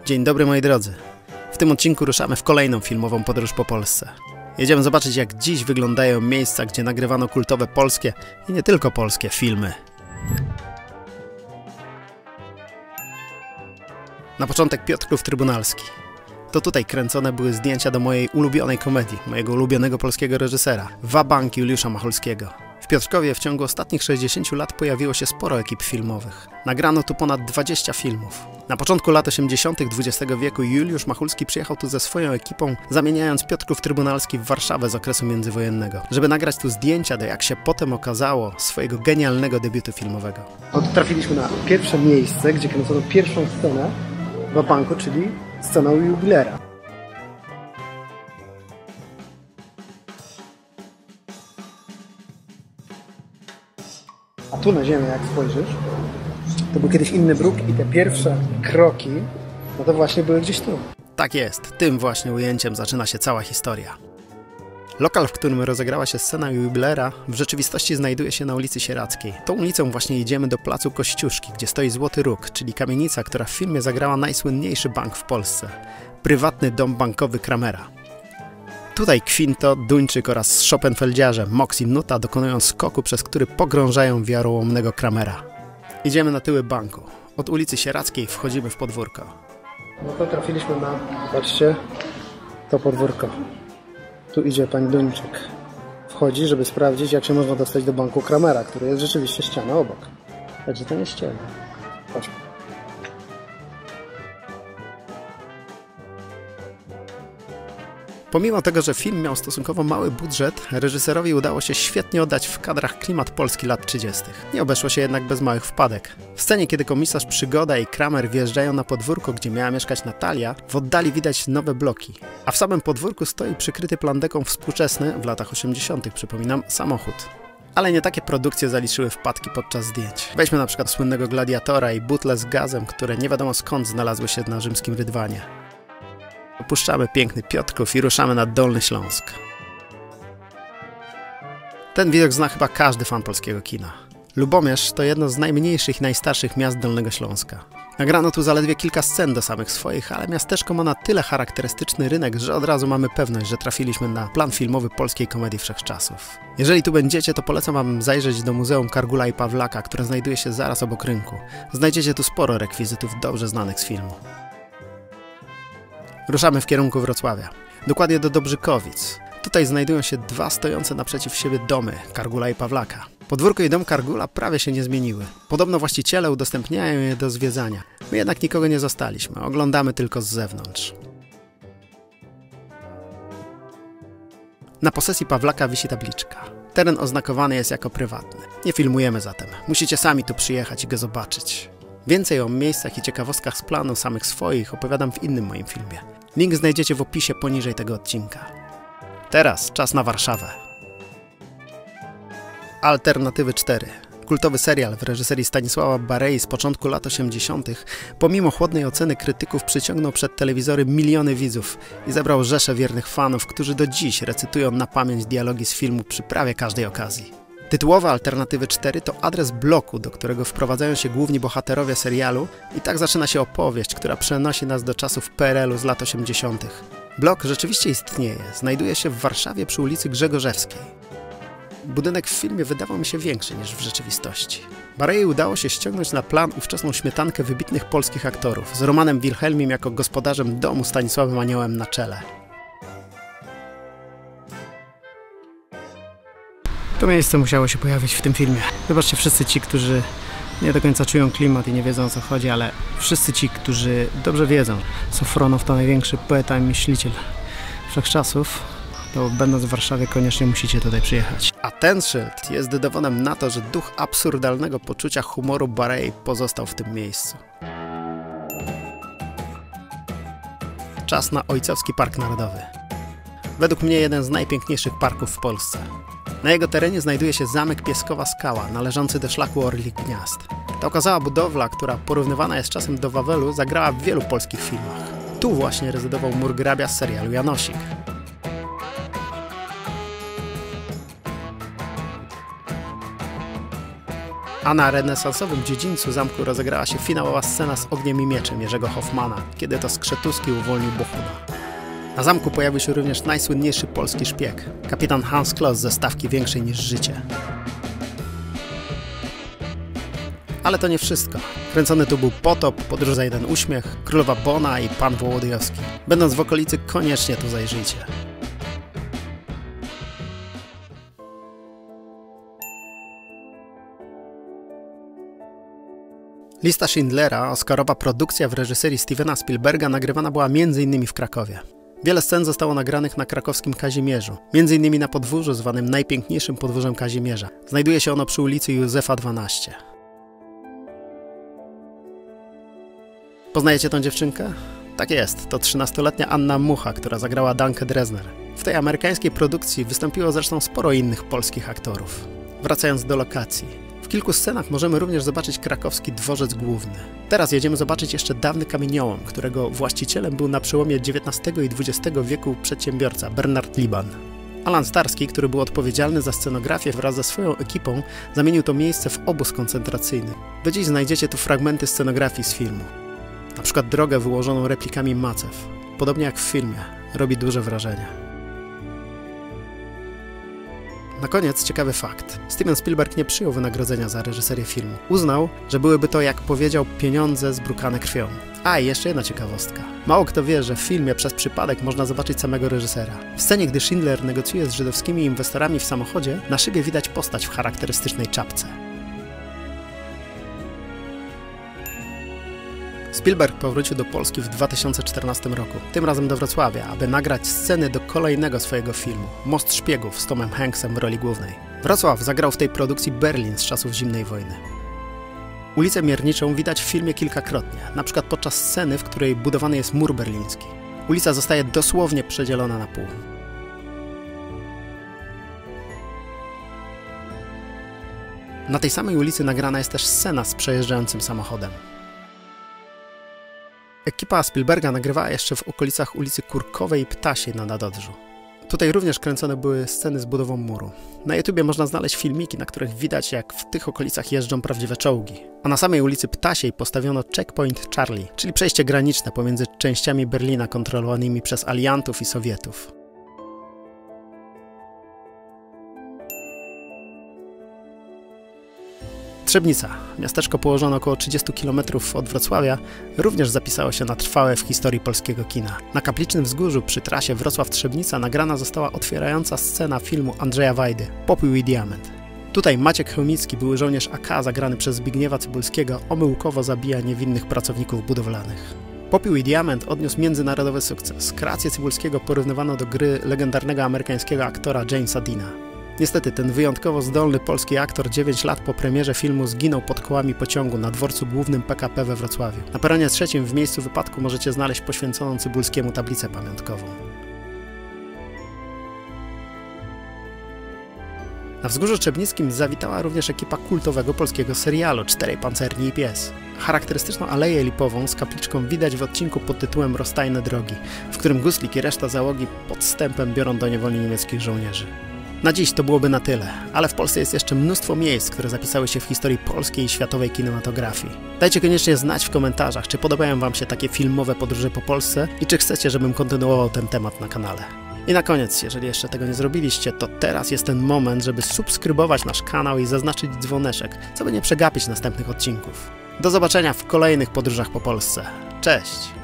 Dzień dobry moi drodzy. W tym odcinku ruszamy w kolejną filmową podróż po Polsce. Jedziemy zobaczyć, jak dziś wyglądają miejsca, gdzie nagrywano kultowe polskie i nie tylko polskie filmy. Na początek Piotrków Trybunalski. To tutaj kręcone były zdjęcia do mojej ulubionej komedii, mojego ulubionego polskiego reżysera, Wabank Juliusza Macholskiego. W Piotrkowie w ciągu ostatnich 60 lat pojawiło się sporo ekip filmowych. Nagrano tu ponad 20 filmów. Na początku lat 80. XX wieku Juliusz Macholski przyjechał tu ze swoją ekipą, zamieniając Piotrków Trybunalski w Warszawę z okresu międzywojennego, żeby nagrać tu zdjęcia do, jak się potem okazało, swojego genialnego debiutu filmowego. Trafiliśmy na pierwsze miejsce, gdzie kręcono pierwszą scenę Wabanku, czyli scenę jubilera. A tu na ziemię, jak spojrzysz, to był kiedyś inny bruk i te pierwsze kroki, no to właśnie były gdzieś tu. Tak jest, tym właśnie ujęciem zaczyna się cała historia. Lokal, w którym rozegrała się scena jubilera, w rzeczywistości znajduje się na ulicy Sieradzkiej. Tą ulicą właśnie idziemy do placu Kościuszki, gdzie stoi Złoty Róg, czyli kamienica, która w filmie zagrała najsłynniejszy bank w Polsce. Prywatny dom bankowy Kramera. Tutaj Kwinto, Duńczyk oraz Schopenfeldziarze, Mox i Nuta dokonują skoku, przez który pogrążają wiarołomnego Kramera. Idziemy na tyły banku. Od ulicy Sieradzkiej wchodzimy w podwórko. No to trafiliśmy na, patrzcie, to podwórko. Tu idzie pani Duńczyk. Wchodzi, żeby sprawdzić, jak się można dostać do banku Kramera, który jest rzeczywiście ściana obok. Także to nie ściana. Chodźmy. Pomimo tego, że film miał stosunkowo mały budżet, reżyserowi udało się świetnie oddać w kadrach klimat Polski lat 30. Nie obeszło się jednak bez małych wpadek. W scenie, kiedy komisarz Przygoda i Kramer wjeżdżają na podwórko, gdzie miała mieszkać Natalia, w oddali widać nowe bloki. A w samym podwórku stoi przykryty plandeką współczesny, w latach 80., przypominam, samochód. Ale nie takie produkcje zaliczyły wpadki podczas zdjęć. Weźmy na przykład słynnego Gladiatora i butle z gazem, które nie wiadomo skąd znalazły się na rzymskim Rydwanie. Opuszczamy piękny Piotrków i ruszamy na Dolny Śląsk. Ten widok zna chyba każdy fan polskiego kina. Lubomierz to jedno z najmniejszych i najstarszych miast Dolnego Śląska. Nagrano tu zaledwie kilka scen do samych swoich, ale miasteczko ma na tyle charakterystyczny rynek, że od razu mamy pewność, że trafiliśmy na plan filmowy polskiej komedii wszechczasów. Jeżeli tu będziecie, to polecam wam zajrzeć do Muzeum Kargula i Pawlaka, które znajduje się zaraz obok rynku. Znajdziecie tu sporo rekwizytów dobrze znanych z filmu. Ruszamy w kierunku Wrocławia, dokładnie do Dobrzykowic. Tutaj znajdują się dwa stojące naprzeciw siebie domy, Kargula i Pawlaka. Podwórko i dom Kargula prawie się nie zmieniły. Podobno właściciele udostępniają je do zwiedzania. My jednak nikogo nie zostaliśmy, oglądamy tylko z zewnątrz. Na posesji Pawlaka wisi tabliczka. Teren oznakowany jest jako prywatny. Nie filmujemy zatem, musicie sami tu przyjechać i go zobaczyć. Więcej o miejscach i ciekawostkach z planu samych swoich opowiadam w innym moim filmie. Link znajdziecie w opisie poniżej tego odcinka. Teraz czas na Warszawę. Alternatywy 4. Kultowy serial w reżyserii Stanisława Barei z początku lat 80. pomimo chłodnej oceny krytyków przyciągnął przed telewizory miliony widzów i zebrał rzeszę wiernych fanów, którzy do dziś recytują na pamięć dialogi z filmu przy prawie każdej okazji. Tytułowe Alternatywy 4 to adres bloku, do którego wprowadzają się główni bohaterowie serialu i tak zaczyna się opowieść, która przenosi nas do czasów PRL-u z lat 80. Blok rzeczywiście istnieje, znajduje się w Warszawie przy ulicy Grzegorzewskiej. Budynek w filmie wydawał mi się większy niż w rzeczywistości. Barei udało się ściągnąć na plan ówczesną śmietankę wybitnych polskich aktorów, z Romanem Wilhelmim jako gospodarzem domu, Stanisławem Aniołem na czele. To miejsce musiało się pojawić w tym filmie. Wybaczcie wszyscy ci, którzy nie do końca czują klimat i nie wiedzą, o co chodzi, ale wszyscy ci, którzy dobrze wiedzą, Sofronow to największy poeta i myśliciel wszechczasów, to będąc w Warszawie koniecznie musicie tutaj przyjechać. A ten szyld jest dowodem na to, że duch absurdalnego poczucia humoru Barei pozostał w tym miejscu. Czas na Ojcowski Park Narodowy. Według mnie jeden z najpiękniejszych parków w Polsce. Na jego terenie znajduje się zamek Pieskowa Skała, należący do szlaku Orlich Gniazd. Ta okazała budowla, która porównywana jest czasem do Wawelu, zagrała w wielu polskich filmach. Tu właśnie rezydował murgrabia z serialu Janosik. A na renesansowym dziedzińcu zamku rozegrała się finałowa scena z Ogniem i Mieczem Jerzego Hoffmana, kiedy to Skrzetuski uwolnił Bohuna. Na zamku pojawił się również najsłynniejszy polski szpieg, kapitan Hans Kloss ze stawki Większej niż życie. Ale to nie wszystko. Kręcony tu był Potop, Podróż za jeden uśmiech, Królowa Bona i Pan Wołodyjowski. Będąc w okolicy, koniecznie tu zajrzyjcie. Lista Schindlera, oscarowa produkcja w reżyserii Stevena Spielberga, nagrywana była m.in. w Krakowie. Wiele scen zostało nagranych na krakowskim Kazimierzu, m.in. na podwórzu zwanym najpiękniejszym podwórzem Kazimierza. Znajduje się ono przy ulicy Józefa 12. Poznajecie tę dziewczynkę? Tak jest, to 13-letnia Anna Mucha, która zagrała Dankę Dresner. W tej amerykańskiej produkcji wystąpiło zresztą sporo innych polskich aktorów. Wracając do lokacji. W kilku scenach możemy również zobaczyć krakowski dworzec główny. Teraz jedziemy zobaczyć jeszcze dawny kamieniołom, którego właścicielem był na przełomie XIX i XX wieku przedsiębiorca Bernard Liban. Alan Starski, który był odpowiedzialny za scenografię wraz ze swoją ekipą, zamienił to miejsce w obóz koncentracyjny. Wy dziś znajdziecie tu fragmenty scenografii z filmu. Na przykład drogę wyłożoną replikami macew. Podobnie jak w filmie, robi duże wrażenie. Na koniec ciekawy fakt. Steven Spielberg nie przyjął wynagrodzenia za reżyserię filmu. Uznał, że byłyby to, jak powiedział, pieniądze zbrukane krwią. A i jeszcze jedna ciekawostka. Mało kto wie, że w filmie przez przypadek można zobaczyć samego reżysera. W scenie, gdy Schindler negocjuje z żydowskimi inwestorami w samochodzie, na szybie widać postać w charakterystycznej czapce. Spielberg powrócił do Polski w 2014 roku, tym razem do Wrocławia, aby nagrać sceny do kolejnego swojego filmu, Most Szpiegów z Tomem Hanksem w roli głównej. Wrocław zagrał w tej produkcji Berlin z czasów zimnej wojny. Ulicę Mierniczą widać w filmie kilkakrotnie, na przykład podczas sceny, w której budowany jest mur berliński. Ulica zostaje dosłownie przedzielona na pół. Na tej samej ulicy nagrana jest też scena z przejeżdżającym samochodem. Ekipa Spielberga nagrywała jeszcze w okolicach ulicy Kurkowej i Ptasiej na Nadodrzu. Tutaj również kręcone były sceny z budową muru. Na YouTubie można znaleźć filmiki, na których widać, jak w tych okolicach jeżdżą prawdziwe czołgi. A na samej ulicy Ptasiej postawiono Checkpoint Charlie, czyli przejście graniczne pomiędzy częściami Berlina kontrolowanymi przez aliantów i Sowietów. Trzebnica, miasteczko położone około 30 km od Wrocławia, również zapisało się na trwałe w historii polskiego kina. Na Kaplicznym Wzgórzu przy trasie Wrocław-Trzebnica nagrana została otwierająca scena filmu Andrzeja Wajdy Popiół i Diament. Tutaj Maciek Chełmicki, były żołnierz AK zagrany przez Zbigniewa Cybulskiego, omyłkowo zabija niewinnych pracowników budowlanych. Popiół i Diament odniósł międzynarodowy sukces. Kreację Cybulskiego porównywano do gry legendarnego amerykańskiego aktora Jamesa Deana. Niestety ten wyjątkowo zdolny polski aktor 9 lat po premierze filmu zginął pod kołami pociągu na dworcu głównym PKP we Wrocławiu. Na peronie 3 w miejscu wypadku możecie znaleźć poświęconą Cybulskiemu tablicę pamiątkową. Na Wzgórzu Trzebnickim zawitała również ekipa kultowego polskiego serialu Czterej Pancerni i Pies. Charakterystyczną aleję lipową z kapliczką widać w odcinku pod tytułem Rozstajne drogi, w którym Guslik i reszta załogi podstępem biorą do niewoli niemieckich żołnierzy. Na dziś to byłoby na tyle, ale w Polsce jest jeszcze mnóstwo miejsc, które zapisały się w historii polskiej i światowej kinematografii. Dajcie koniecznie znać w komentarzach, czy podobają Wam się takie filmowe podróże po Polsce i czy chcecie, żebym kontynuował ten temat na kanale. I na koniec, jeżeli jeszcze tego nie zrobiliście, to teraz jest ten moment, żeby subskrybować nasz kanał i zaznaczyć dzwoneczek, co by nie przegapić następnych odcinków. Do zobaczenia w kolejnych podróżach po Polsce. Cześć!